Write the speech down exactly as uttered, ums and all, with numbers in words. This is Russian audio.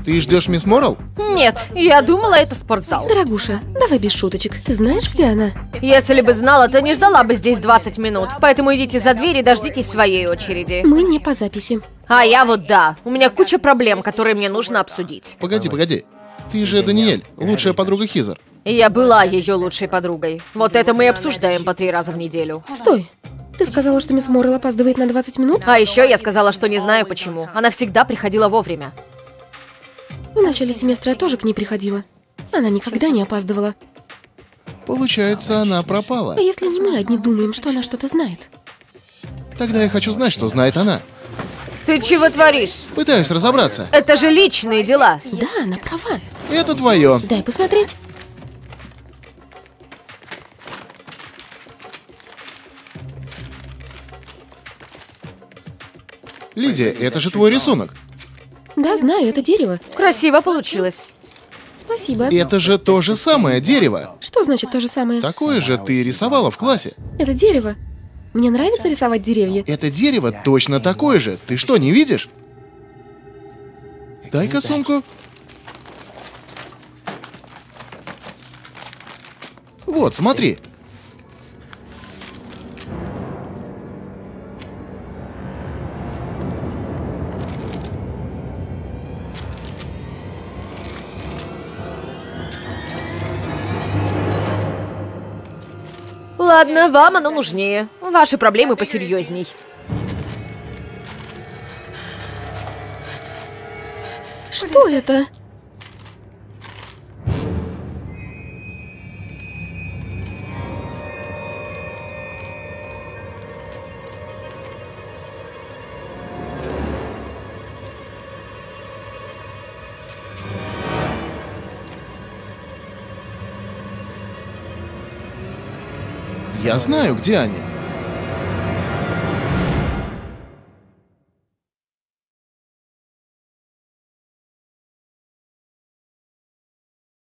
Ты ждешь мисс Моррел? Нет, я думала, это спортзал. Дорогуша, давай без шуточек. Ты знаешь, где она? Если бы знала, то не ждала бы здесь двадцать минут. Поэтому идите за дверь и дождитесь своей очереди. Мы не по записи. А я вот да. У меня куча проблем, которые мне нужно обсудить. Погоди, погоди. Ты же Даниэль, лучшая подруга Хизер. Я была ее лучшей подругой. Вот это мы и обсуждаем по три раза в неделю. Стой. Ты сказала, что мисс Моррел опаздывает на двадцать минут? А еще я сказала, что не знаю почему. Она всегда приходила вовремя. В начале семестра я тоже к ней приходила. Она никогда не опаздывала. Получается, она пропала. А если не мы одни думаем, что она что-то знает? Тогда я хочу знать, что знает она. Ты чего творишь? Пытаюсь разобраться. Это же личные дела. Да, она права. Это твое. Дай посмотреть. Лидия, это же твой рисунок. Да, знаю, это дерево. Красиво получилось. Спасибо. Это же то же самое дерево. Что значит то же самое? Такое же ты рисовала в классе. Это дерево. Мне нравится рисовать деревья. Это дерево точно такое же. Ты что, не видишь? Дай-ка сумку. Вот, смотри. Ладно, вам оно нужнее. Ваши проблемы посерьезней. Что это? Я знаю, где они.